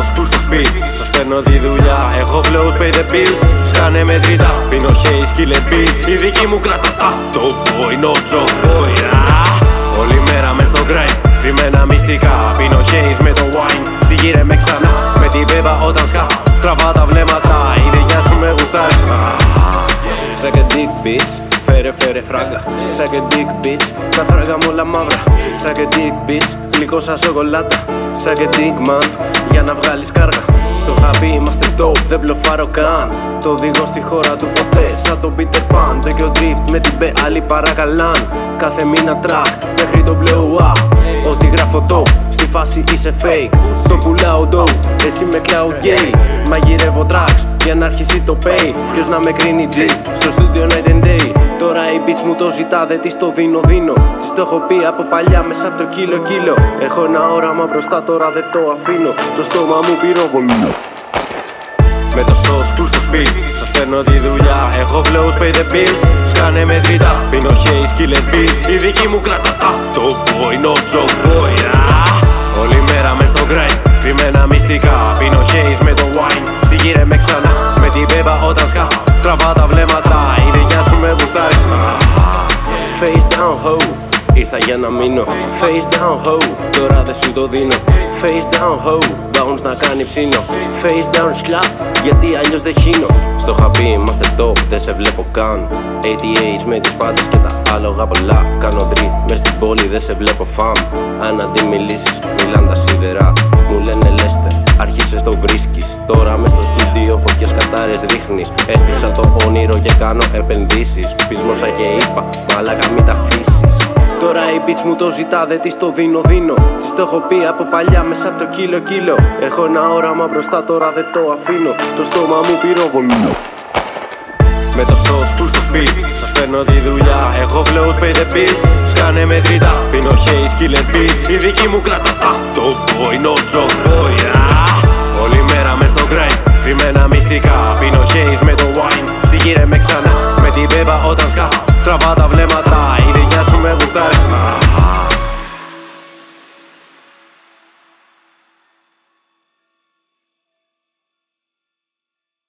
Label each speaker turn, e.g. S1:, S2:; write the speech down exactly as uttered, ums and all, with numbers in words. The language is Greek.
S1: σως full στο σπίτι, σας παίρνω τη δουλειά. Έχω flows, pay the bills, σκάνε μετρητά. Πίνω haze, killer beats, η δική μου κρατατά. Το boy, no joke boy, ah. Όλη μέρα μες στο grind, κρυμμένα μυστικά. Πίνω haze με το wine, στη γύρε με ξανά. Με την πέμπα όταν σκά, τραβά τα βλέμματα. Η δικιά σου με γουστάρει. Suck a dick bitch, φέρε φέρε φράγκα. Suck a dick bitch, τα φράγκα μου όλα μαύρα. Suck a dick bitch, γλυκό σαν σοκολάτα. Suck a dick man, για να βγάλεις κάργα. Στο χαπί είμαστε dope, δεν μπλοφάρω καν. Το οδηγώ στη χώρα του ποτέ, σαν τον Peter Pan. Τέτοιο drift με την πε, άλλοι παρακαλάν. Κάθε μήνα track, μέχρι το blow up. Ό,τι γράφω dope, στη φάση είσαι fake. Το πουλάω dope, εσύ με cloud gay. Μαγειρεύω tracks, για να αρχίσει το pay. Ποιος να με κρίνει G, στο studio night and day. Τώρα η bitch μου το ζητά, δεν της το δίνω δίνω. Της το έχω πει από παλιά μέσα από το κιλο κιλο. Έχω ένα όραμα μπροστά, τώρα δεν το αφήνω. Το στόμα μου πυροβολεί. Με το σως full στο σπίτι, σας παίρνω τη δουλειά. Έχω flows, pay the bills, σκάνε μετρητά. Πίνω haze, killer beats, η δική μου κρατατά. Το boy, no joke boy, ah. Όλη μέρα μες στο grind, κρυμμένα μυστικά. Πίνω haze με το wine, στη γύρε με ξανά. Με την πέμπα όταν σκά, τραβά τα βλέμματα. Η δικιά σου με γουστάρει. Face down ho, ήρθα για να μείνω. Face down ho, τώρα δεν σου το δίνω. Face down ho, bounce να κάνει ψήνο. Face down slap, γιατί αλλιώς δεν χύνω. Στο χαπί είμαστε top, δεν σε βλέπω καν. έι τι έιτς με τις πάντες και τα άλογα πολλά. Κάνω drift μες στην πόλη, δεν σε βλέπω φαμ. Αν αντί μιλήσεις, μιλάν τα σίδερα. Μου λένε Λέστερ, άρχισες το βρίσκεις. Τώρα μες στο στούντιο φωτιές κατάρες ρίχνεις. Έστησα το όνειρο και κάνω επενδύσεις. Πεισμόσα και είπα, μαλάκα μην τα αφήσεις. Τώρα η bitch μου το ζητά, δεν της το δίνω δίνω. Της το έχω πει από παλιά μέσα από το κιλο κιλο. Έχω ένα όραμα μπροστά, τώρα δεν το αφήνω. Το στόμα μου πυροβολεί. Με το σως full στο σπίτι, σας παίρνω τη δουλειά. Έχω flows, pay the bills, σκάνε μετρητά. Πίνω haze, killer beats, η δική μου κρατατά. Το boy, no joke boy, ah. Όλη μέρα μες στο grind, κρυμμένα μυστικά. Πίνω haze με το wine, στη γύρε με ξανά. Με την πέμπα όταν σκά, τραβά τα βλέμματα. Η δικιά σου με γουστάρει.